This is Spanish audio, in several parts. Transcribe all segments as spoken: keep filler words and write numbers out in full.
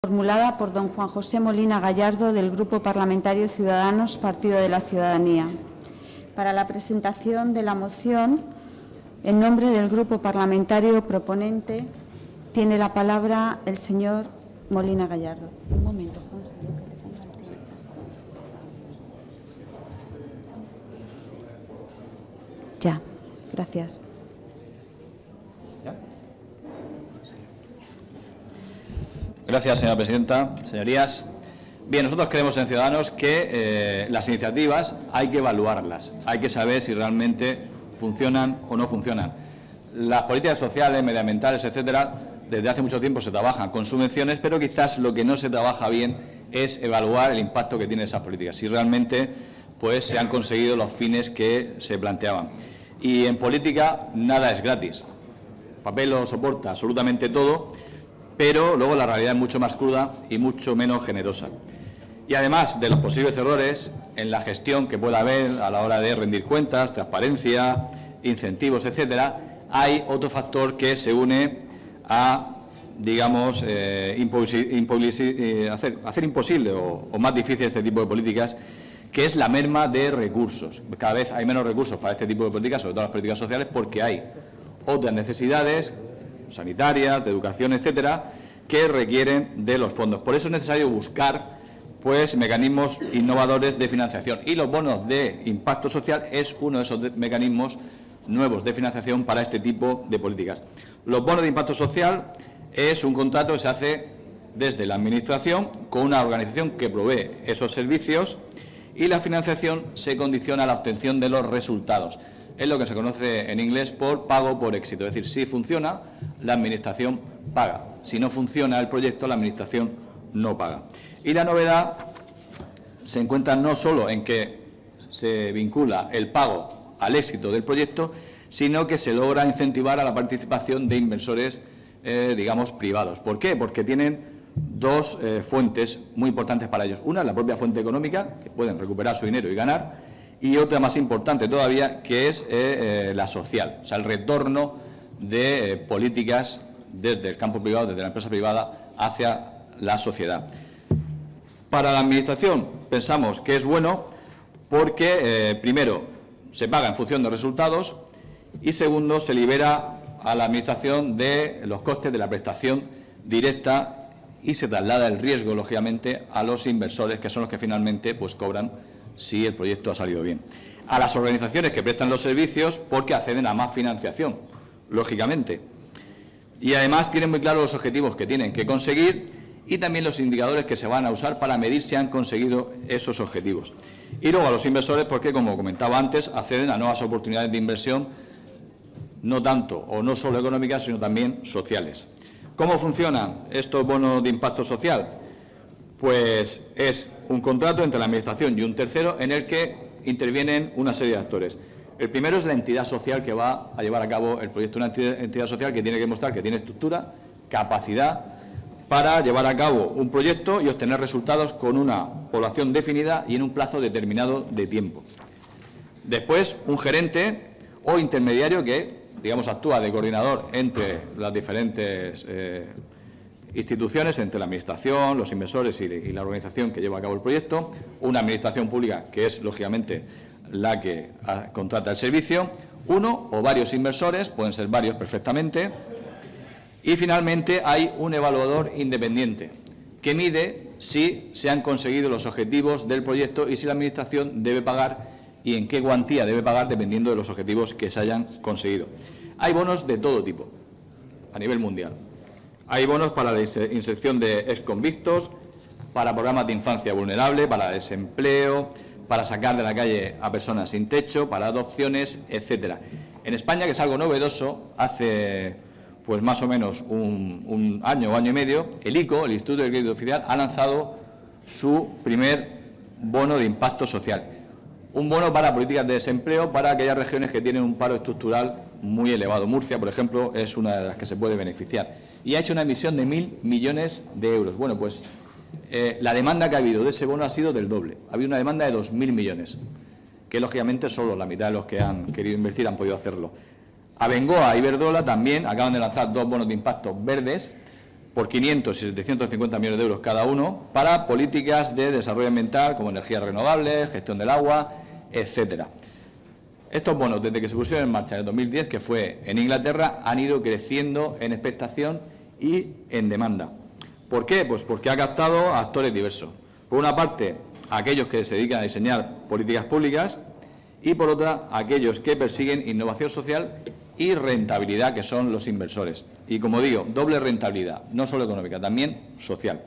Formulada por don Juan José Molina Gallardo, del Grupo Parlamentario Ciudadanos, Partido de la Ciudadanía. Para la presentación de la moción, en nombre del Grupo Parlamentario proponente, tiene la palabra el señor Molina Gallardo. Un momento, Juan. Ya, gracias. Gracias, señora presidenta. Señorías, bien, nosotros creemos en Ciudadanos que eh, las iniciativas hay que evaluarlas, hay que saber si realmente funcionan o no funcionan. Las políticas sociales, medioambientales, etcétera, desde hace mucho tiempo se trabajan con subvenciones, pero quizás lo que no se trabaja bien es evaluar el impacto que tienen esas políticas, si realmente pues, se han conseguido los fines que se planteaban. Y en política nada es gratis. El papel lo soporta absolutamente todo, pero luego la realidad es mucho más cruda y mucho menos generosa. Y además de los posibles errores en la gestión que pueda haber a la hora de rendir cuentas, transparencia, incentivos, etcétera, hay otro factor que se une a, digamos, eh, eh, hacer, hacer imposible o, o más difícil este tipo de políticas, que es la merma de recursos. Cada vez hay menos recursos para este tipo de políticas, sobre todo las políticas sociales, porque hay otras necesidades sanitarias, de educación, etcétera, que requieren de los fondos. Por eso es necesario buscar pues, mecanismos innovadores de financiación. Y los bonos de impacto social es uno de esos de mecanismos nuevos de financiación para este tipo de políticas. Los bonos de impacto social es un contrato que se hace desde la Administración con una organización que provee esos servicios y la financiación se condiciona a la obtención de los resultados. Es lo que se conoce en inglés por pago por éxito. Es decir, si funciona, la Administración paga. Si no funciona el proyecto, la Administración no paga. Y la novedad se encuentra no solo en que se vincula el pago al éxito del proyecto, sino que se logra incentivar a la participación de inversores, eh, digamos, privados. ¿Por qué? Porque tienen dos eh, fuentes muy importantes para ellos. Una es la propia fuente económica, que pueden recuperar su dinero y ganar, y otra más importante todavía, que es eh, eh, la social, o sea, el retorno de eh, políticas desde el campo privado, desde la empresa privada, hacia la sociedad. Para la Administración pensamos que es bueno porque, eh, primero, se paga en función de resultados y, segundo, se libera a la Administración de los costes de la prestación directa y se traslada el riesgo, lógicamente, a los inversores, que son los que finalmente pues, cobran si el proyecto ha salido bien. A las organizaciones que prestan los servicios porque acceden a más financiación, lógicamente. Y además tienen muy claros los objetivos que tienen que conseguir y también los indicadores que se van a usar para medir si han conseguido esos objetivos. Y luego a los inversores porque, como comentaba antes, acceden a nuevas oportunidades de inversión, no tanto o no solo económicas, sino también sociales. ¿Cómo funcionan estos bonos de impacto social? Pues es un contrato entre la Administración y un tercero en el que intervienen una serie de actores. El primero es la entidad social que va a llevar a cabo el proyecto, una entidad social que tiene que demostrar que tiene estructura, capacidad para llevar a cabo un proyecto y obtener resultados con una población definida y en un plazo determinado de tiempo. Después, un gerente o intermediario que, digamos, actúa de coordinador entre las diferentes eh, instituciones, entre la Administración, los inversores y, y la organización que lleva a cabo el proyecto, una Administración pública que es, lógicamente, la que a, contrata el servicio, uno o varios inversores, pueden ser varios perfectamente, y finalmente hay un evaluador independiente que mide si se han conseguido los objetivos del proyecto y si la Administración debe pagar y en qué cuantía debe pagar dependiendo de los objetivos que se hayan conseguido. Hay bonos de todo tipo a nivel mundial. Hay bonos para la inserción de exconvictos, para programas de infancia vulnerable, para desempleo, para sacar de la calle a personas sin techo, para adopciones, etcétera. En España, que es algo novedoso, hace pues más o menos un, un año o año y medio, el I C O, el Instituto de Crédito Oficial, ha lanzado su primer bono de impacto social. Un bono para políticas de desempleo para aquellas regiones que tienen un paro estructural muy elevado. Murcia, por ejemplo, es una de las que se puede beneficiar. Y ha hecho una emisión de mil millones de euros. Bueno, pues eh, la demanda que ha habido de ese bono ha sido del doble. Ha habido una demanda de dos mil millones, que lógicamente solo la mitad de los que han querido invertir han podido hacerlo. Abengoa y Iberdrola también acaban de lanzar dos bonos de impacto verdes por quinientos y setecientos cincuenta millones de euros cada uno para políticas de desarrollo ambiental como energías renovables, gestión del agua, etcétera. Estos bonos, desde que se pusieron en marcha en el dos mil diez, que fue en Inglaterra, han ido creciendo en expectación y en demanda. ¿Por qué? Pues porque ha captado a actores diversos. Por una parte, aquellos que se dedican a diseñar políticas públicas y, por otra, aquellos que persiguen innovación social y rentabilidad, que son los inversores. Y, como digo, doble rentabilidad, no solo económica, también social.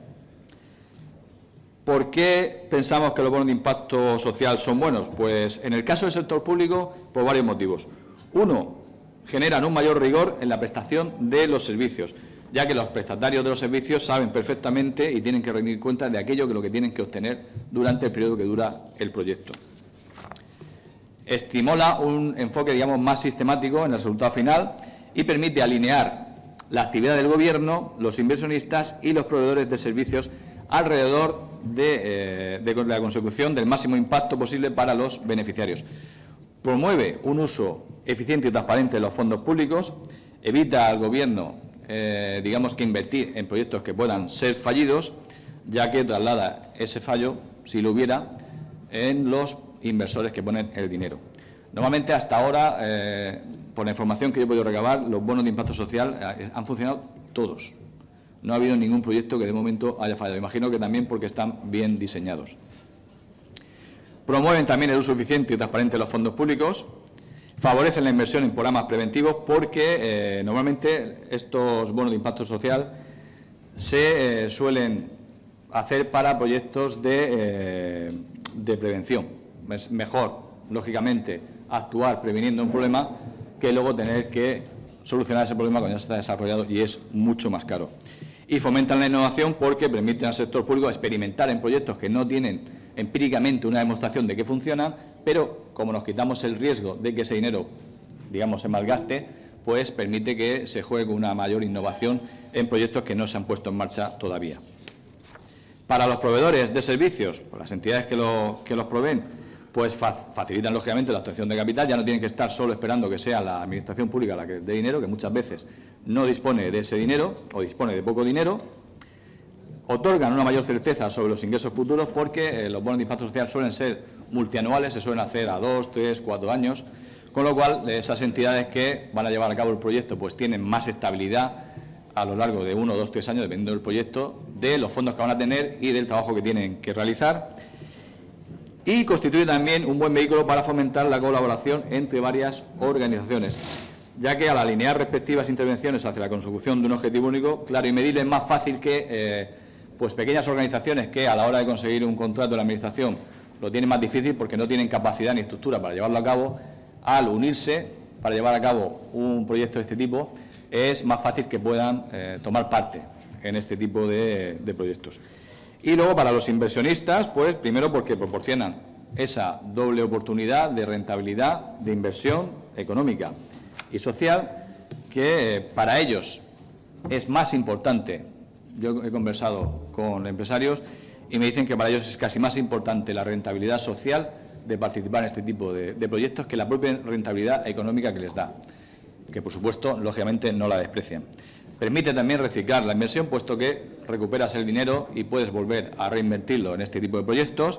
¿Por qué pensamos que los bonos de impacto social son buenos? Pues en el caso del sector público, por varios motivos. Uno, generan un mayor rigor en la prestación de los servicios, ya que los prestatarios de los servicios saben perfectamente y tienen que rendir cuenta de aquello que lo que tienen que obtener durante el periodo que dura el proyecto. Estimula un enfoque, digamos, más sistemático en el resultado final y permite alinear la actividad del Gobierno, los inversionistas y los proveedores de servicios alrededor de, eh, de la consecución del máximo impacto posible para los beneficiarios. Promueve un uso eficiente y transparente de los fondos públicos, evita al Gobierno, eh, digamos, que invertir en proyectos que puedan ser fallidos, ya que traslada ese fallo, si lo hubiera, en los inversores que ponen el dinero. Normalmente, hasta ahora, eh, por la información que yo he podido recabar, los bonos de impacto social eh, han funcionado todos. No ha habido ningún proyecto que de momento haya fallado. Imagino que también porque están bien diseñados. Promueven también el uso eficiente y transparente de los fondos públicos. Favorecen la inversión en programas preventivos porque eh, normalmente estos bonos de impacto social se eh, suelen hacer para proyectos de, eh, de prevención. Es mejor, lógicamente, actuar previniendo un problema que luego tener que solucionar ese problema cuando ya está desarrollado y es mucho más caro. Y fomentan la innovación porque permiten al sector público experimentar en proyectos que no tienen empíricamente una demostración de que funcionan, pero como nos quitamos el riesgo de que ese dinero, digamos, se malgaste, pues permite que se juegue con una mayor innovación en proyectos que no se han puesto en marcha todavía. Para los proveedores de servicios, pues las entidades que, lo, que los proveen, pues facilitan lógicamente la obtención de capital, ya no tienen que estar solo esperando que sea la administración pública la que dé dinero, que muchas veces no dispone de ese dinero o dispone de poco dinero. Otorgan una mayor certeza sobre los ingresos futuros porque eh, los bonos de impacto social suelen ser multianuales, se suelen hacer a dos, tres, cuatro años, con lo cual esas entidades que van a llevar a cabo el proyecto pues tienen más estabilidad a lo largo de uno, dos, tres años, dependiendo del proyecto, de los fondos que van a tener y del trabajo que tienen que realizar. Y constituye también un buen vehículo para fomentar la colaboración entre varias organizaciones, ya que al alinear respectivas intervenciones hacia la consecución de un objetivo único, claro y medible, es más fácil que eh, pues pequeñas organizaciones que a la hora de conseguir un contrato de la Administración lo tienen más difícil porque no tienen capacidad ni estructura para llevarlo a cabo, al unirse para llevar a cabo un proyecto de este tipo, es más fácil que puedan eh, tomar parte en este tipo de, de proyectos. Y luego para los inversionistas, pues primero porque proporcionan esa doble oportunidad de rentabilidad, de inversión económica y social, que eh, para ellos es más importante. Yo he conversado con empresarios y me dicen que para ellos es casi más importante la rentabilidad social de participar en este tipo de, de proyectos que la propia rentabilidad económica que les da, que por supuesto, lógicamente, no la desprecian. Permite también reciclar la inversión, puesto que recuperas el dinero y puedes volver a reinvertirlo en este tipo de proyectos.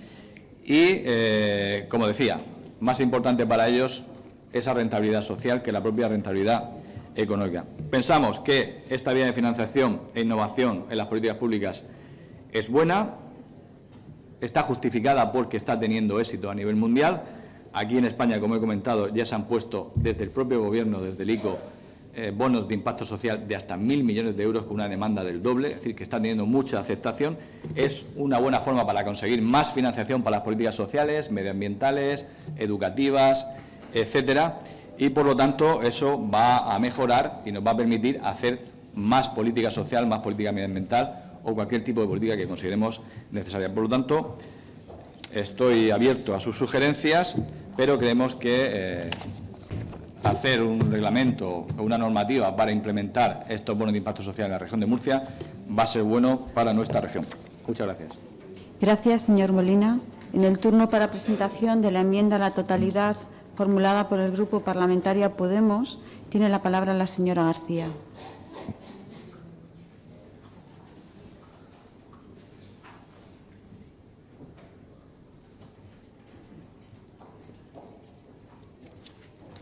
Y, eh, como decía, más importante para ellos esa rentabilidad social que la propia rentabilidad económica. Pensamos que esta vía de financiación e innovación en las políticas públicas es buena, está justificada porque está teniendo éxito a nivel mundial. Aquí en España, como he comentado, ya se han puesto desde el propio Gobierno, desde el I C O, eh, bonos de impacto social de hasta mil millones de euros con una demanda del doble, es decir, que está teniendo mucha aceptación. Es una buena forma para conseguir más financiación para las políticas sociales, medioambientales, educativas, etcétera. Y, por lo tanto, eso va a mejorar y nos va a permitir hacer más política social, más política medioambiental o cualquier tipo de política que consideremos necesaria. Por lo tanto, estoy abierto a sus sugerencias, pero creemos que eh, hacer un reglamento o una normativa para implementar estos bonos de impacto social en la región de Murcia va a ser bueno para nuestra región. Muchas gracias. Gracias, señor Molina. En el turno para presentación de la enmienda a la totalidad formulada por el Grupo Parlamentario Podemos, tiene la palabra la señora García.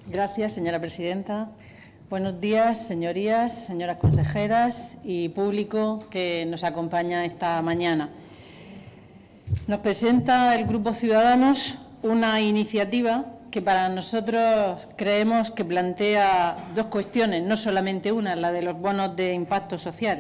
Gracias, señora presidenta. Buenos días, señorías, señoras consejeras y público que nos acompaña esta mañana. Nos presenta el Grupo Ciudadanos una iniciativa que para nosotros creemos que plantea dos cuestiones, no solamente una, la de los bonos de impacto social.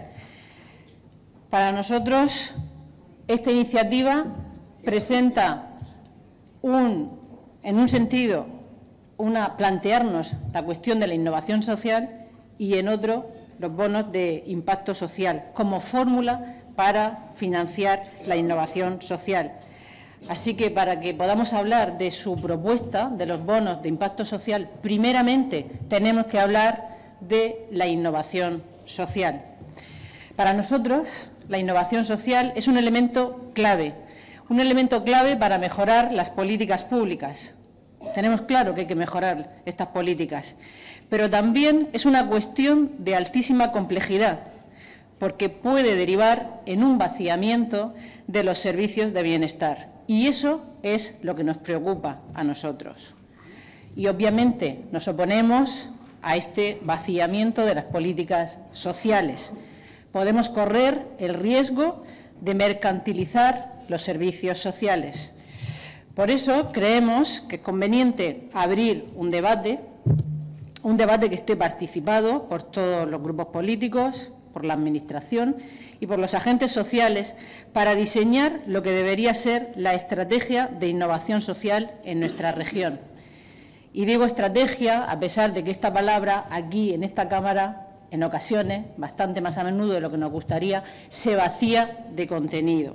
Para nosotros, esta iniciativa presenta un, en un sentido, una, plantearnos la cuestión de la innovación social y en otro, los bonos de impacto social, como fórmula para financiar la innovación social. Así que para que podamos hablar de su propuesta, de los bonos de impacto social, primeramente tenemos que hablar de la innovación social. Para nosotros, la innovación social es un elemento clave, un elemento clave para mejorar las políticas públicas. Tenemos claro que hay que mejorar estas políticas, pero también es una cuestión de altísima complejidad, porque puede derivar en un vaciamiento de los servicios de bienestar. Y eso es lo que nos preocupa a nosotros. Y obviamente nos oponemos a este vaciamiento de las políticas sociales. Podemos correr el riesgo de mercantilizar los servicios sociales. Por eso creemos que es conveniente abrir un debate, un debate que esté participado por todos los grupos políticos, por la Administración y por los agentes sociales para diseñar lo que debería ser la estrategia de innovación social en nuestra región. Y digo estrategia, a pesar de que esta palabra aquí en esta Cámara, en ocasiones, bastante más a menudo de lo que nos gustaría, se vacía de contenido.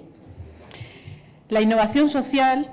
La innovación social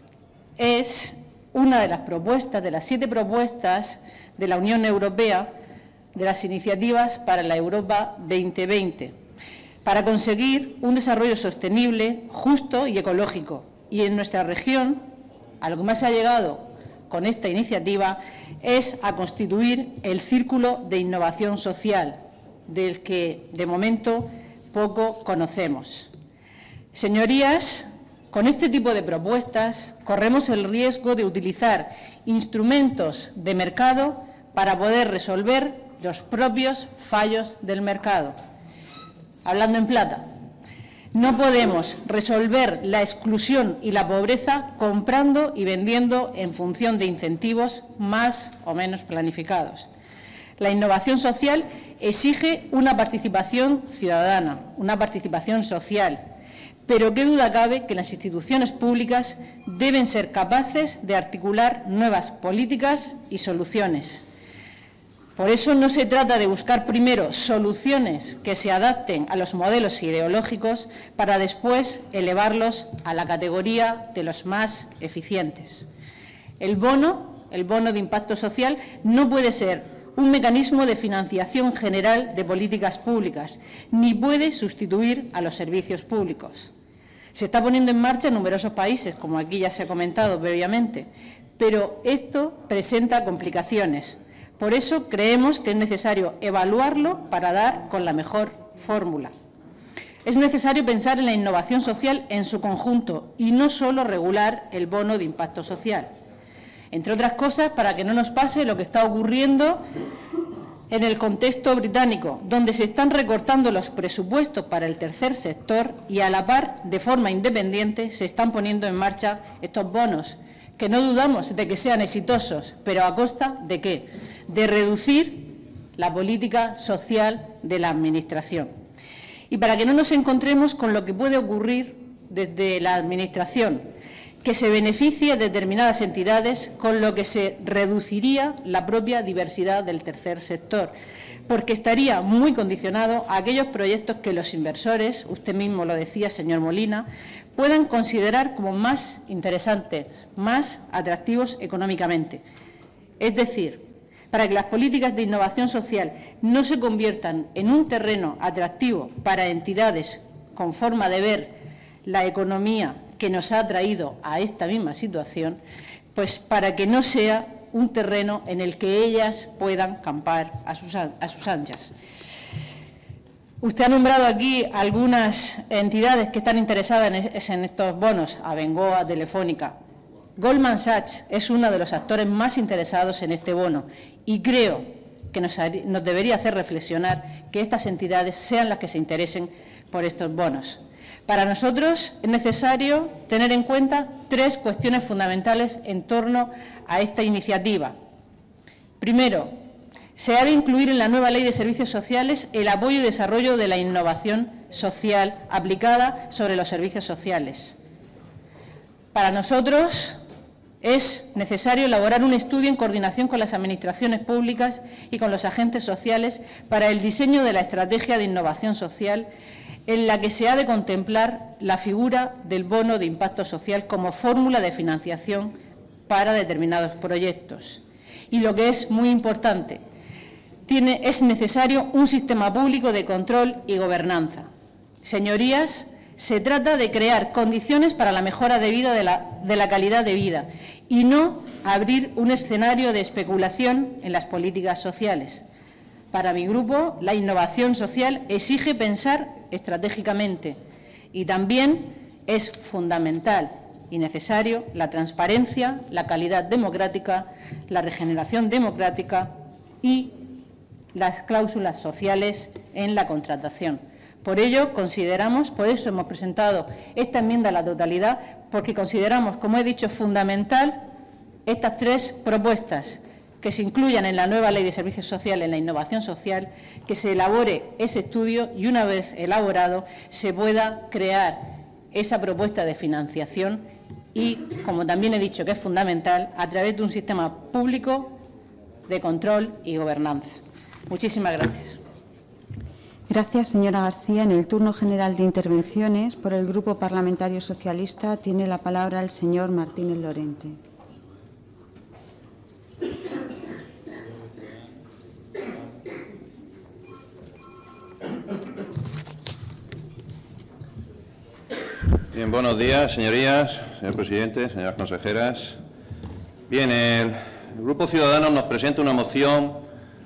es una de las propuestas, de las siete propuestas de la Unión Europea, de las iniciativas para la Europa veinte veinte, para conseguir un desarrollo sostenible, justo y ecológico. Y en nuestra región, a lo que más se ha llegado con esta iniciativa es a constituir el círculo de innovación social, del que de momento poco conocemos. Señorías, con este tipo de propuestas corremos el riesgo de utilizar instrumentos de mercado para poder resolver los propios fallos del mercado. Hablando en plata, no podemos resolver la exclusión y la pobreza comprando y vendiendo en función de incentivos más o menos planificados. La innovación social exige una participación ciudadana, una participación social, pero qué duda cabe que las instituciones públicas deben ser capaces de articular nuevas políticas y soluciones. Por eso no se trata de buscar primero soluciones que se adapten a los modelos ideológicos para después elevarlos a la categoría de los más eficientes. El bono, el bono de impacto social, no puede ser un mecanismo de financiación general de políticas públicas, ni puede sustituir a los servicios públicos. Se está poniendo en marcha en numerosos países, como aquí ya se ha comentado previamente, pero esto presenta complicaciones. Por eso creemos que es necesario evaluarlo para dar con la mejor fórmula. Es necesario pensar en la innovación social en su conjunto y no solo regular el bono de impacto social. Entre otras cosas, para que no nos pase lo que está ocurriendo en el contexto británico, donde se están recortando los presupuestos para el tercer sector y a la par, de forma independiente, se están poniendo en marcha estos bonos, que no dudamos de que sean exitosos, pero ¿a costa de qué? De reducir la política social de la Administración. Y para que no nos encontremos con lo que puede ocurrir desde la Administración, que se beneficie a determinadas entidades, con lo que se reduciría la propia diversidad del tercer sector, porque estaría muy condicionado a aquellos proyectos que los inversores, usted mismo lo decía, señor Molina, puedan considerar como más interesantes, más atractivos económicamente. Es decir, para que las políticas de innovación social no se conviertan en un terreno atractivo para entidades con forma de ver la economía que nos ha traído a esta misma situación, pues para que no sea un terreno en el que ellas puedan campar a sus, a sus anchas. Usted ha nombrado aquí algunas entidades que están interesadas en, en estos bonos, Abengoa, Telefónica. Goldman Sachs es uno de los actores más interesados en este bono y creo que nos, nos debería hacer reflexionar que estas entidades sean las que se interesen por estos bonos. Para nosotros es necesario tener en cuenta tres cuestiones fundamentales en torno a esta iniciativa. Primero, se ha de incluir en la nueva Ley de Servicios Sociales el apoyo y desarrollo de la innovación social aplicada sobre los servicios sociales. Para nosotros es necesario elaborar un estudio en coordinación con las administraciones públicas y con los agentes sociales para el diseño de la estrategia de innovación social en la que se ha de contemplar la figura del bono de impacto social como fórmula de financiación para determinados proyectos. Y lo que es muy importante, tiene, es necesario un sistema público de control y gobernanza. Señorías, se trata de crear condiciones para la mejora de, vida de, la, de la calidad de vida y no abrir un escenario de especulación en las políticas sociales. Para mi grupo, la innovación social exige pensar estratégicamente y también es fundamental y necesario la transparencia, la calidad democrática, la regeneración democrática y las cláusulas sociales en la contratación. Por ello, consideramos, por eso hemos presentado esta enmienda a la totalidad, porque consideramos, como he dicho, fundamental estas tres propuestas, que se incluyan en la nueva Ley de Servicios Sociales, en la innovación social, que se elabore ese estudio y, una vez elaborado, se pueda crear esa propuesta de financiación y, como también he dicho que es fundamental, a través de un sistema público de control y gobernanza. Muchísimas gracias. Gracias, señora García. En el turno general de intervenciones, por el Grupo Parlamentario Socialista, tiene la palabra el señor Martínez Lorente. Bien, buenos días, señorías, señor presidente, señoras consejeras. Bien, el, el Grupo Ciudadanos nos presenta una moción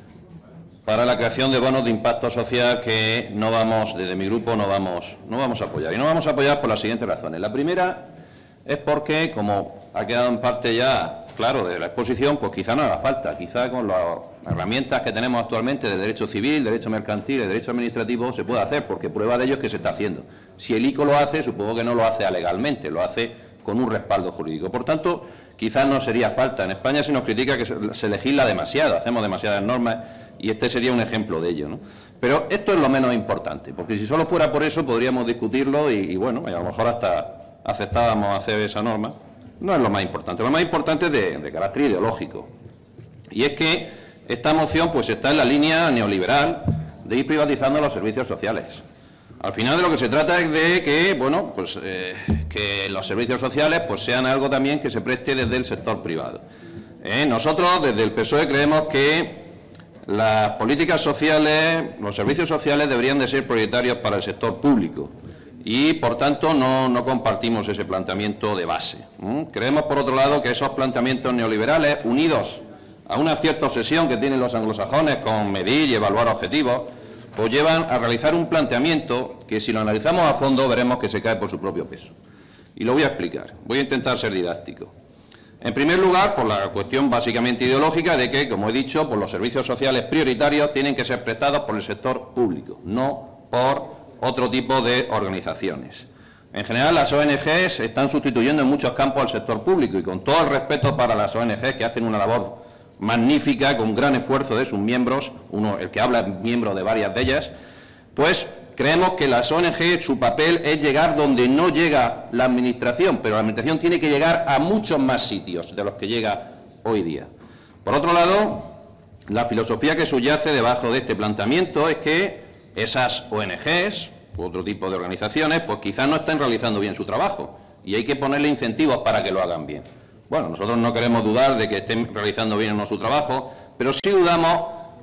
para la creación de bonos de impacto social que no vamos, desde mi grupo, no vamos, no vamos a apoyar. Y no vamos a apoyar por las siguientes razones. La primera es porque, como ha quedado en parte ya claro de la exposición, pues quizá no haga falta. Quizá con las herramientas que tenemos actualmente de derecho civil, derecho mercantil y derecho administrativo se puede hacer, porque prueba de ello es que se está haciendo. Si el I C O lo hace, supongo que no lo hace alegalmente, lo hace con un respaldo jurídico. Por tanto, quizás no sería falta. En España se nos critica que se legisla demasiado, hacemos demasiadas normas, y este sería un ejemplo de ello, ¿no? Pero esto es lo menos importante, porque si solo fuera por eso podríamos discutirlo y, y bueno, y a lo mejor hasta aceptábamos hacer esa norma. No es lo más importante, lo más importante es de, de carácter ideológico. Y es que esta moción pues está en la línea neoliberal de ir privatizando los servicios sociales. Al final de lo que se trata es de que, bueno, pues eh, que los servicios sociales pues sean algo también que se preste desde el sector privado. Eh, nosotros desde el P S O E creemos que las políticas sociales, los servicios sociales deberían de ser prioritarios para el sector público y, por tanto, no, no compartimos ese planteamiento de base. ¿Mm? Creemos, por otro lado, que esos planteamientos neoliberales, unidos a una cierta obsesión que tienen los anglosajones con medir y evaluar objetivos, pues llevan a realizar un planteamiento que, si lo analizamos a fondo, veremos que se cae por su propio peso. Y lo voy a explicar. Voy a intentar ser didáctico. En primer lugar, por la cuestión básicamente ideológica de que, como he dicho, pues los servicios sociales prioritarios tienen que ser prestados por el sector público, no por otro tipo de organizaciones. En general, las O N Ges están sustituyendo en muchos campos al sector público y, con todo el respeto para las O N Ges, que hacen una labor magnífica, con gran esfuerzo de sus miembros, uno, el que habla es miembro de varias de ellas, pues creemos que las O N G, su papel es llegar donde no llega la Administración, pero la Administración tiene que llegar a muchos más sitios de los que llega hoy día. Por otro lado, la filosofía que subyace debajo de este planteamiento es que esas O N Ges, u otro tipo de organizaciones, pues quizás no estén realizando bien su trabajo y hay que ponerle incentivos para que lo hagan bien. Bueno, nosotros no queremos dudar de que estén realizando bien o no su trabajo, pero sí dudamos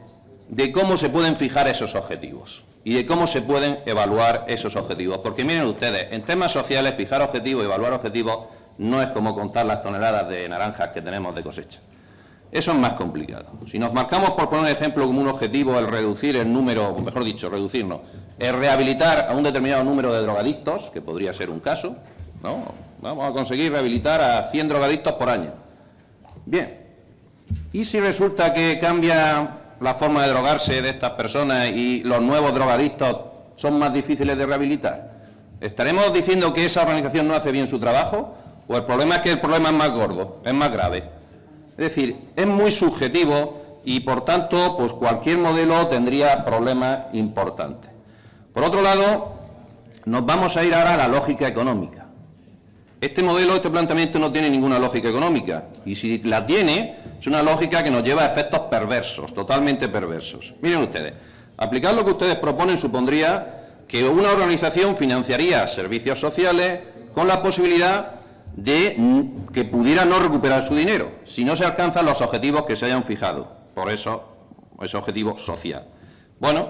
de cómo se pueden fijar esos objetivos y de cómo se pueden evaluar esos objetivos. Porque miren ustedes, en temas sociales, fijar objetivos y evaluar objetivos no es como contar las toneladas de naranjas que tenemos de cosecha. Eso es más complicado. Si nos marcamos, por poner un ejemplo, como un objetivo el reducir el número, o mejor dicho, reducirnos, el rehabilitar a un determinado número de drogadictos, que podría ser un caso, ¿no? Vamos a conseguir rehabilitar a cien drogadictos por año. Bien. ¿Y si resulta que cambia la forma de drogarse de estas personas y los nuevos drogadictos son más difíciles de rehabilitar? ¿Estaremos diciendo que esa organización no hace bien su trabajo? ¿O el problema es que el problema es más gordo, es más grave? Es decir, es muy subjetivo y, por tanto, pues cualquier modelo tendría problemas importantes. Por otro lado, nos vamos a ir ahora a la lógica económica. Este modelo, este planteamiento no tiene ninguna lógica económica, y si la tiene, es una lógica que nos lleva a efectos perversos, totalmente perversos. Miren ustedes, aplicar lo que ustedes proponen supondría que una organización financiaría servicios sociales con la posibilidad de que pudiera no recuperar su dinero, si no se alcanzan los objetivos que se hayan fijado, por eso, ese objetivo social. Bueno,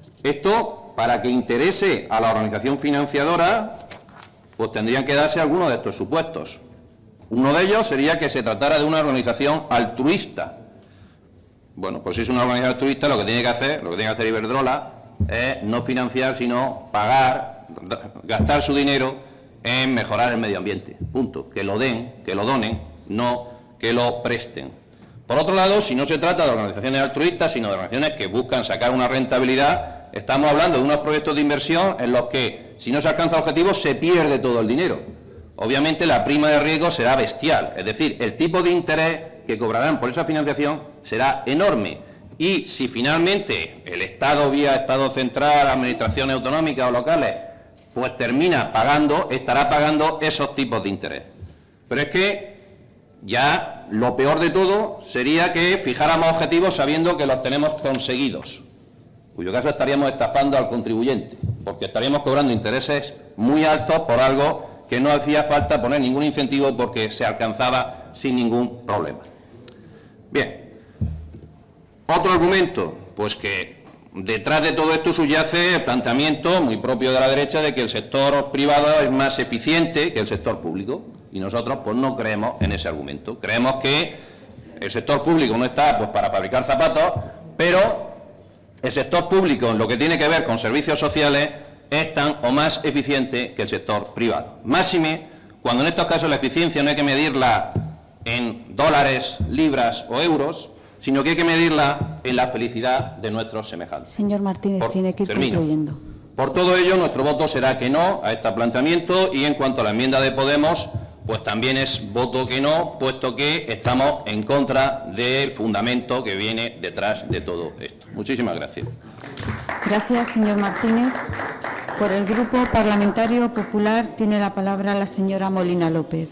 esto, para que interese a la organización financiadora, pues tendrían que darse algunos de estos supuestos. Uno de ellos sería que se tratara de una organización altruista. Bueno, pues si es una organización altruista, lo que tiene que hacer, lo que tiene que hacer Iberdrola es no financiar, sino pagar, gastar su dinero en mejorar el medio ambiente. Punto. Que lo den, que lo donen, no que lo presten. Por otro lado, si no se trata de organizaciones altruistas, sino de organizaciones que buscan sacar una rentabilidad, estamos hablando de unos proyectos de inversión en los que, si no se alcanza el objetivo, se pierde todo el dinero. Obviamente la prima de riesgo será bestial, es decir, el tipo de interés que cobrarán por esa financiación será enorme. Y si finalmente el Estado, vía Estado central, administraciones autonómicas o locales, pues termina pagando, estará pagando esos tipos de interés. Pero es que ya lo peor de todo sería que fijáramos objetivos sabiendo que los tenemos conseguidos, cuyo caso estaríamos estafando al contribuyente, porque estaríamos cobrando intereses muy altos por algo que no hacía falta poner ningún incentivo porque se alcanzaba sin ningún problema. Bien, otro argumento, pues que detrás de todo esto subyace el planteamiento muy propio de la derecha de que el sector privado es más eficiente que el sector público, y nosotros pues no creemos en ese argumento. Creemos que el sector público no está pues para fabricar zapatos, pero el sector público, en lo que tiene que ver con servicios sociales, es tan o más eficiente que el sector privado. Máxime, cuando en estos casos la eficiencia no hay que medirla en dólares, libras o euros, sino que hay que medirla en la felicidad de nuestros semejantes. Señor Martínez, Por, tiene que ir termino. concluyendo. Por todo ello, nuestro voto será que no a este planteamiento, y en cuanto a la enmienda de Podemos, pues también es voto que no, puesto que estamos en contra del fundamento que viene detrás de todo esto. Muchísimas gracias. Gracias, señor Martínez. Por el Grupo Parlamentario Popular tiene la palabra la señora Molina López.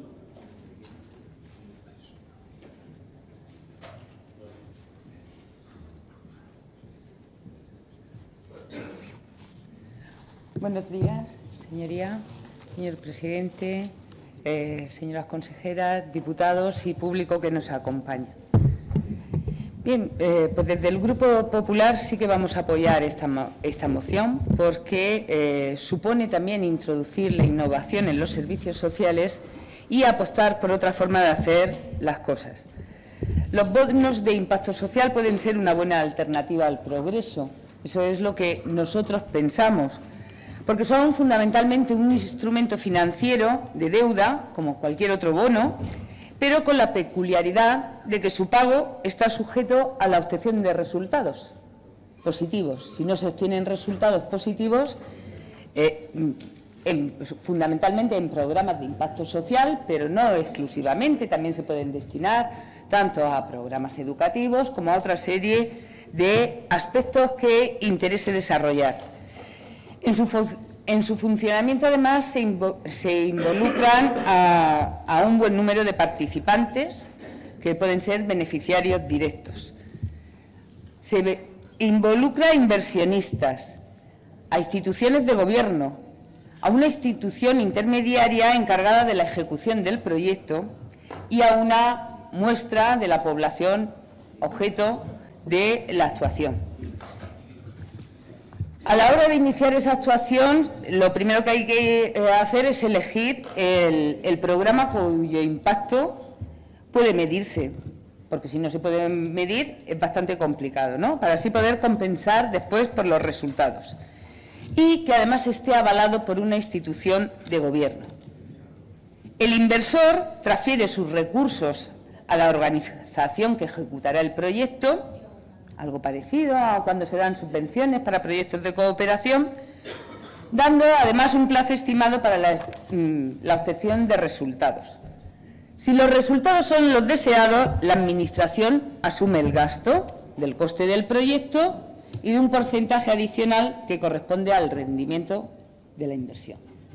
Buenos días, señoría, señor presidente, eh, señoras consejeras, diputados y público que nos acompaña. Bien, eh, pues desde el Grupo Popular sí que vamos a apoyar esta, mo esta moción, porque eh, supone también introducir la innovación en los servicios sociales y apostar por otra forma de hacer las cosas. Los bonos de impacto social pueden ser una buena alternativa al progreso, eso es lo que nosotros pensamos, porque son fundamentalmente un instrumento financiero de deuda, como cualquier otro bono, pero con la peculiaridad de que su pago está sujeto a la obtención de resultados positivos. Si no se obtienen resultados positivos, eh, en, fundamentalmente en programas de impacto social, pero no exclusivamente, también se pueden destinar tanto a programas educativos como a otra serie de aspectos que interese desarrollar. En su, en su funcionamiento, además, se, invo, se involucran a, a un buen número de participantes que pueden ser beneficiarios directos. Se ve, involucra a inversionistas, a instituciones de gobierno, a una institución intermediaria encargada de la ejecución del proyecto y a una muestra de la población objeto de la actuación. A la hora de iniciar esa actuación, lo primero que hay que hacer es elegir el, el programa cuyo impacto puede medirse, porque si no se puede medir es bastante complicado, ¿no?, para así poder compensar después por los resultados. Y que además esté avalado por una institución de gobierno. El inversor transfiere sus recursos a la organización que ejecutará el proyecto, algo parecido a cuando se dan subvenciones para proyectos de cooperación, dando además un plazo estimado para la, la obtención de resultados. Si los resultados son los deseados, la Administración asume el gasto del coste del proyecto y de un porcentaje adicional que corresponde al rendimiento de la inversión.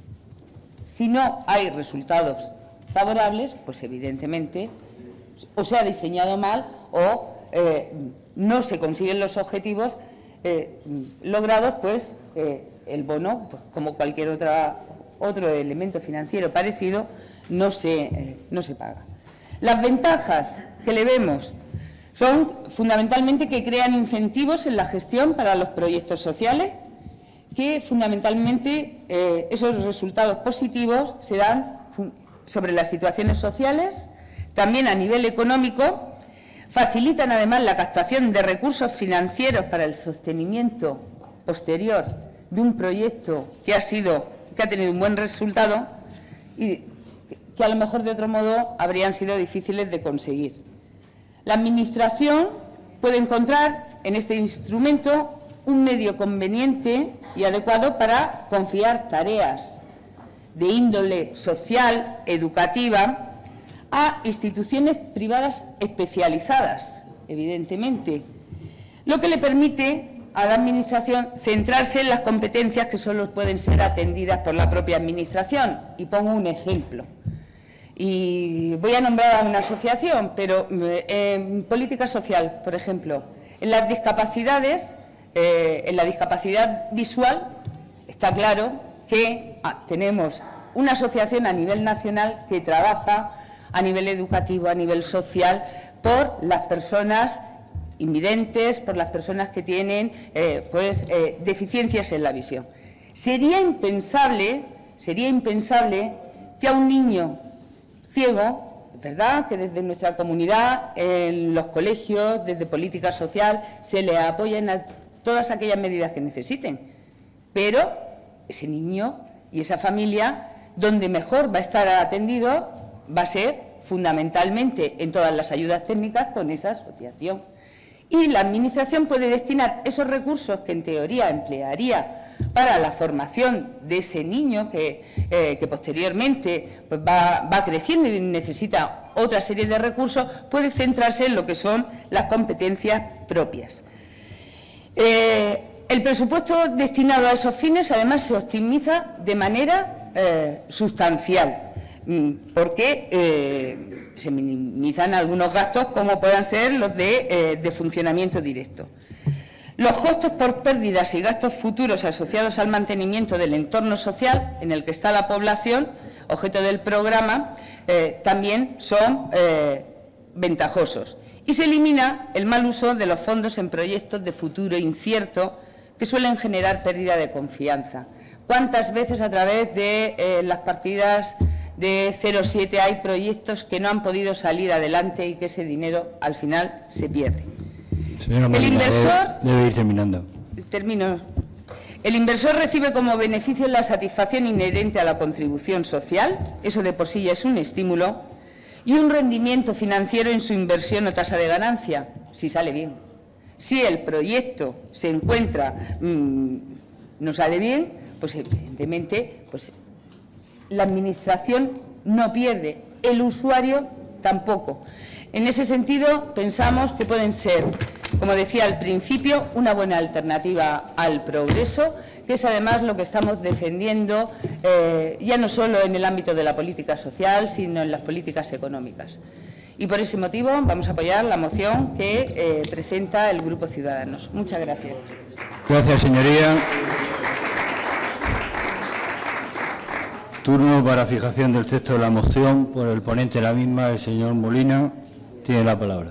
Si no hay resultados favorables, pues evidentemente o se ha diseñado mal o eh, no se consiguen los objetivos eh, logrados, pues eh, el bono, pues, como cualquier otra, otro elemento financiero parecido, no se, eh, no se paga. Las ventajas que le vemos son fundamentalmente que crean incentivos en la gestión para los proyectos sociales, que fundamentalmente eh, esos resultados positivos se dan sobre las situaciones sociales, también a nivel económico, facilitan además la captación de recursos financieros para el sostenimiento posterior de un proyecto que ha sido, que ha tenido un buen resultado y que a lo mejor de otro modo habrían sido difíciles de conseguir. La Administración puede encontrar en este instrumento un medio conveniente y adecuado para confiar tareas de índole social, educativa, a instituciones privadas especializadas, evidentemente, lo que le permite a la Administración centrarse en las competencias que solo pueden ser atendidas por la propia Administración. Y pongo un ejemplo. Y voy a nombrar a una asociación, pero en política social, por ejemplo, en las discapacidades, eh, en la discapacidad visual, está claro que ah, tenemos una asociación a nivel nacional que trabaja a nivel educativo, a nivel social, por las personas invidentes, por las personas que tienen eh, pues, eh, deficiencias en la visión. Sería impensable, sería impensable que a un niño ciego, ¿verdad?, que desde nuestra comunidad, en los colegios, desde política social, se le apoyen a todas aquellas medidas que necesiten. Pero ese niño y esa familia, donde mejor va a estar atendido, va a ser fundamentalmente en todas las ayudas técnicas con esa asociación. Y la Administración puede destinar esos recursos que en teoría emplearía para la formación de ese niño que, eh, que posteriormente pues va, va creciendo y necesita otra serie de recursos, puede centrarse en lo que son las competencias propias. Eh, el presupuesto destinado a esos fines además se optimiza de manera eh, sustancial, porque eh, se minimizan algunos gastos como puedan ser los de, eh, de funcionamiento directo. Los costos por pérdidas y gastos futuros asociados al mantenimiento del entorno social en el que está la población, objeto del programa, eh, también son eh, ventajosos. Y se elimina el mal uso de los fondos en proyectos de futuro incierto que suelen generar pérdida de confianza. ¿Cuántas veces a través de eh, las partidas de cero siete hay proyectos que no han podido salir adelante y que ese dinero al final se pierde? Señora Molina, el inversor debe, debe ir terminando. Termino. El inversor recibe como beneficio la satisfacción inherente a la contribución social, eso de por sí ya es un estímulo, y un rendimiento financiero en su inversión o tasa de ganancia, si sale bien. Si el proyecto se encuentra, mmm, no sale bien, pues evidentemente pues, la Administración no pierde, el usuario tampoco. En ese sentido, pensamos que pueden ser, como decía al principio, una buena alternativa al progreso, que es además lo que estamos defendiendo, eh, ya no solo en el ámbito de la política social, sino en las políticas económicas. Y por ese motivo vamos a apoyar la moción que eh, presenta el Grupo Ciudadanos. Muchas gracias. Gracias, señoría. Turno para fijación del texto de la moción por el ponente de la misma, el señor Molina. Tiene la palabra.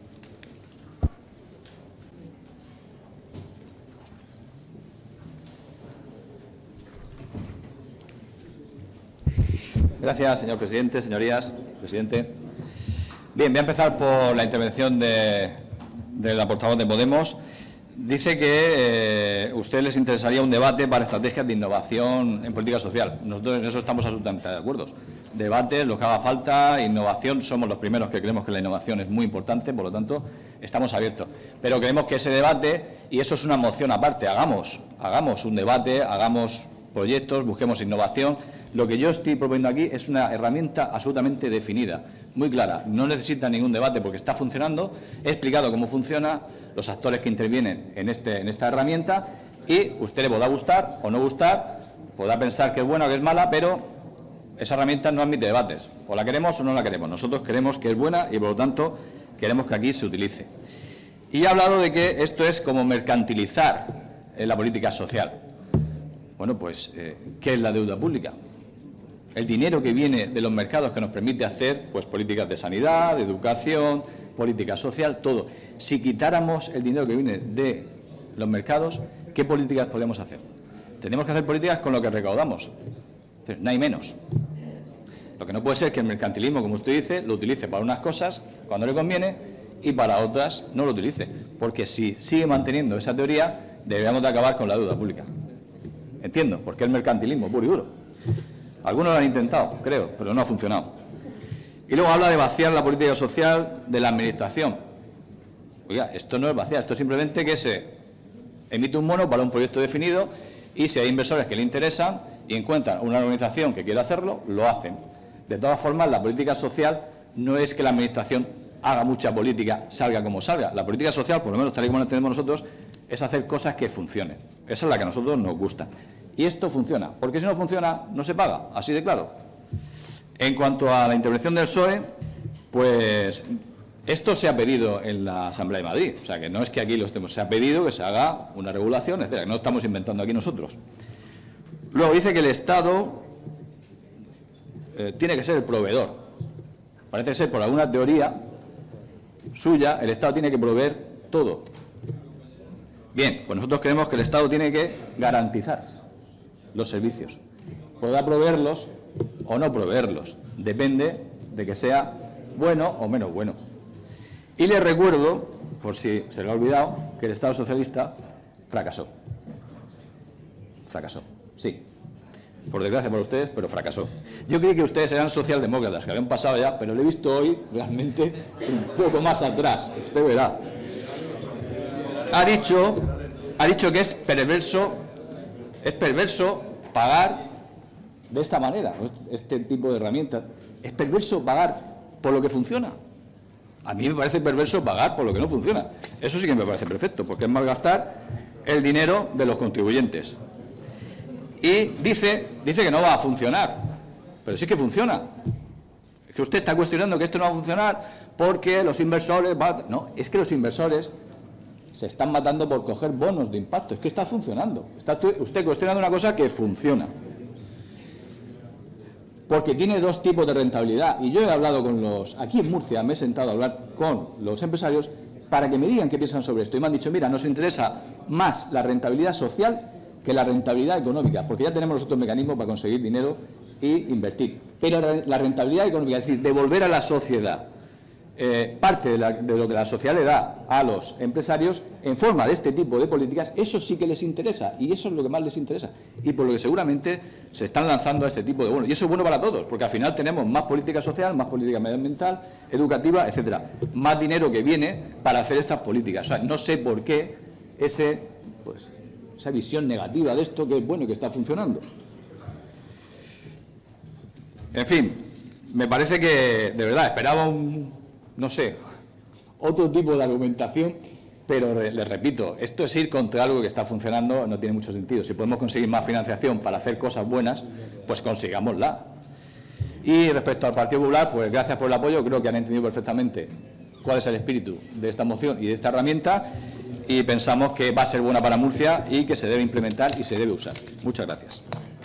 Gracias, señor presidente, señorías, presidente. Bien, voy a empezar por la intervención de, de la portavoz de Podemos. Dice que eh, a usted les interesaría un debate para estrategias de innovación en política social. Nosotros en eso estamos absolutamente de acuerdo. debates, los que haga falta, innovación, somos los primeros que creemos que la innovación es muy importante, por lo tanto, estamos abiertos. Pero creemos que ese debate, y eso es una moción aparte, hagamos, hagamos un debate, hagamos proyectos, busquemos innovación. Lo que yo estoy proponiendo aquí es una herramienta absolutamente definida, muy clara, no necesita ningún debate porque está funcionando, he explicado cómo funciona, los actores que intervienen en, este, en esta herramienta, y usted le podrá gustar o no gustar, podrá pensar que es buena o que es mala, pero esa herramienta no admite debates, o la queremos o no la queremos. Nosotros creemos que es buena y, por lo tanto, queremos que aquí se utilice. Y he hablado de que esto es como mercantilizar en la política social. Bueno, pues, eh, ¿qué es la deuda pública? El dinero que viene de los mercados que nos permite hacer pues, políticas de sanidad, de educación, política social, todo. Si quitáramos el dinero que viene de los mercados, ¿qué políticas podemos hacer? Tenemos que hacer políticas con lo que recaudamos. No hay menos. Lo que no puede ser es que el mercantilismo, como usted dice, lo utilice para unas cosas cuando le conviene y para otras no lo utilice. Porque si sigue manteniendo esa teoría, deberíamos de acabar con la deuda pública. Entiendo, porque es mercantilismo puro y duro. Algunos lo han intentado, creo, pero no ha funcionado. Y luego habla de vaciar la política social de la administración. Oiga, esto no es vaciar, esto es simplemente que se emite un bono para un proyecto definido y si hay inversores que le interesan y encuentran una organización que quiere hacerlo, lo hacen. De todas formas, la política social no es que la administración haga mucha política, salga como salga. La política social, por lo menos tal y como la entendemos nosotros, es hacer cosas que funcionen. Esa es la que a nosotros nos gusta. Y esto funciona, porque si no funciona, no se paga, así de claro. En cuanto a la intervención del P S O E, pues esto se ha pedido en la Asamblea de Madrid, o sea que no es que aquí lo estemos, se ha pedido que se haga una regulación, etcétera, que no estamos inventando aquí nosotros. Luego dice que el Estado eh, tiene que ser el proveedor. Parece ser, por alguna teoría suya, el Estado tiene que proveer todo. Bien, pues nosotros creemos que el Estado tiene que garantizar los servicios. Podrá proveerlos o no proveerlos, depende de que sea bueno o menos bueno. Y les recuerdo, por si se le ha olvidado, que el Estado socialista fracasó. Fracasó, sí. Por desgracia para ustedes, pero fracasó. Yo creí que ustedes eran socialdemócratas, que habían pasado ya, pero lo he visto hoy realmente un poco más atrás, usted verá. Ha dicho, ha dicho que es perverso, es perverso pagar de esta manera, este tipo de herramientas. Es perverso pagar por lo que funciona. A mí me parece perverso pagar por lo que no funciona. Eso sí que me parece perfecto, porque es malgastar el dinero de los contribuyentes. Y dice, dice que no va a funcionar, pero sí que funciona. Es que usted está cuestionando que esto no va a funcionar porque los inversores van... No, es que los inversores se están matando por coger bonos de impacto. Es que está funcionando. Está usted cuestionando una cosa que funciona. Porque tiene dos tipos de rentabilidad. Y yo he hablado con los... Aquí en Murcia me he sentado a hablar con los empresarios para que me digan qué piensan sobre esto. Y me han dicho, mira, nos interesa más la rentabilidad social que la rentabilidad económica, porque ya tenemos los otros mecanismos para conseguir dinero e invertir. Pero la rentabilidad económica, es decir, devolver a la sociedad eh, parte de, la, de lo que la sociedad le da a los empresarios en forma de este tipo de políticas, eso sí que les interesa y eso es lo que más les interesa y por lo que seguramente se están lanzando a este tipo de bonos. Y eso es bueno para todos, porque al final tenemos más política social, más política medioambiental, educativa, etcétera. Más dinero que viene para hacer estas políticas. O sea, no sé por qué ese, pues, esa visión negativa de esto que es bueno y que está funcionando. En fin, me parece que, de verdad, esperaba un, no sé, otro tipo de argumentación, pero les repito, esto es ir contra algo que está funcionando, no tiene mucho sentido. Si podemos conseguir más financiación para hacer cosas buenas, pues consigámosla. Y respecto al Partido Popular, pues gracias por el apoyo, creo que han entendido perfectamente cuál es el espíritu de esta moción y de esta herramienta, y pensamos que va a ser buena para Murcia y que se debe implementar y se debe usar. Muchas gracias.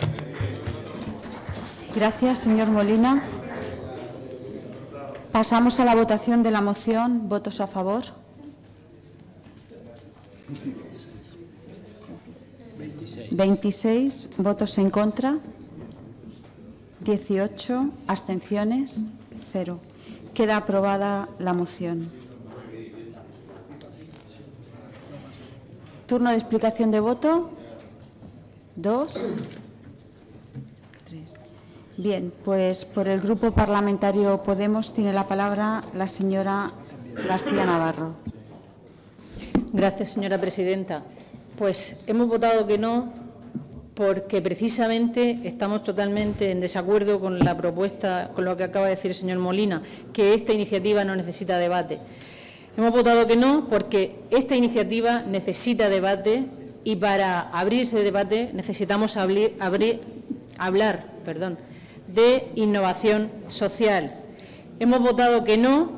Gracias, señor Molina. Pasamos a la votación de la moción. ¿Votos a favor? veintiséis. ¿Votos en contra? dieciocho. ¿Abstenciones? Cero. Queda aprobada la moción. Turno de explicación de voto. Dos. Tres. Bien, pues por el Grupo Parlamentario Podemos tiene la palabra la señora García Navarro. Gracias, señora presidenta. Pues hemos votado que no porque precisamente estamos totalmente en desacuerdo con la propuesta, con lo que acaba de decir el señor Molina, que esta iniciativa no necesita debate. Hemos votado que no porque esta iniciativa necesita debate y para abrir ese debate necesitamos abrir, abrir, hablar perdón, de innovación social. Hemos votado que no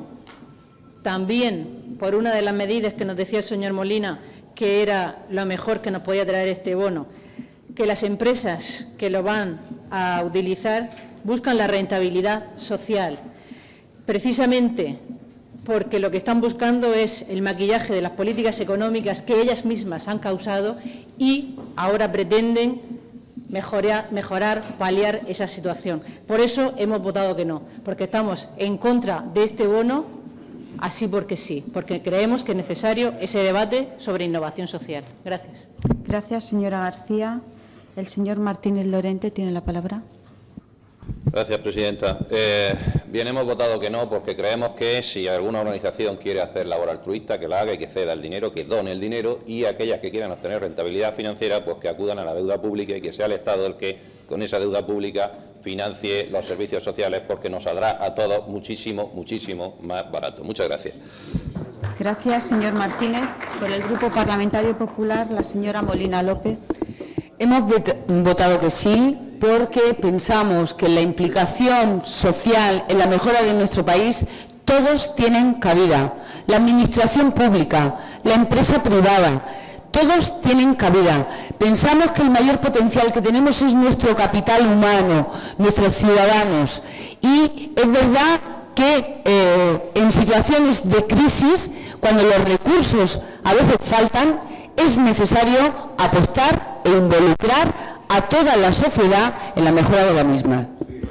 también por una de las medidas que nos decía el señor Molina, que era lo mejor que nos podía traer este bono, que las empresas que lo van a utilizar buscan la rentabilidad social, precisamente porque lo que están buscando es el maquillaje de las políticas económicas que ellas mismas han causado y ahora pretenden mejorar, mejorar, paliar esa situación. Por eso hemos votado que no, porque estamos en contra de este bono, así porque sí, porque creemos que es necesario ese debate sobre innovación social. Gracias. Gracias, señora García. El señor Martínez Lorente tiene la palabra. Gracias, presidenta. Eh, bien, hemos votado que no porque creemos que si alguna organización quiere hacer labor altruista, que la haga y que ceda el dinero, que done el dinero, y aquellas que quieran obtener rentabilidad financiera, pues que acudan a la deuda pública y que sea el Estado el que, con esa deuda pública, financie los servicios sociales, porque nos saldrá a todos muchísimo, muchísimo más barato. Muchas gracias. Gracias, señor Martínez. Por el Grupo Parlamentario Popular, la señora Molina López. Hemos votado que sí porque pensamos que en la implicación social, en la mejora de nuestro país, todos tienen cabida. La administración pública, la empresa privada, todos tienen cabida. Pensamos que el mayor potencial que tenemos es nuestro capital humano, nuestros ciudadanos. Y es verdad que eh, en situaciones de crisis, cuando los recursos a veces faltan, es necesario apostar e involucrar a toda la sociedad en la mejora de la misma.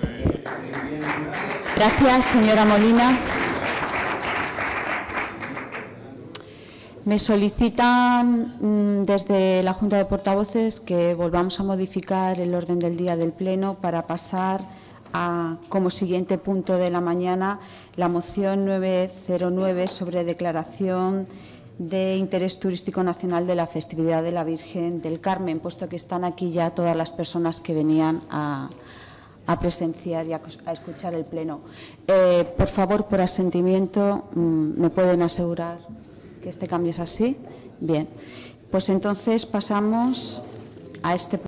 Gracias, señora Molina. Me solicitan mmm, desde la Junta de Portavoces que volvamos a modificar el orden del día del Pleno para pasar a, como siguiente punto de la mañana, la moción nueve cero nueve sobre declaración de interés turístico nacional de la festividad de la Virgen del Carmen, puesto que están aquí ya todas las personas que venían a, a presenciar y a, a escuchar el Pleno. Eh, por favor, por asentimiento, mmm, ¿me pueden asegurar que este cambio es así? Bien, pues entonces pasamos a este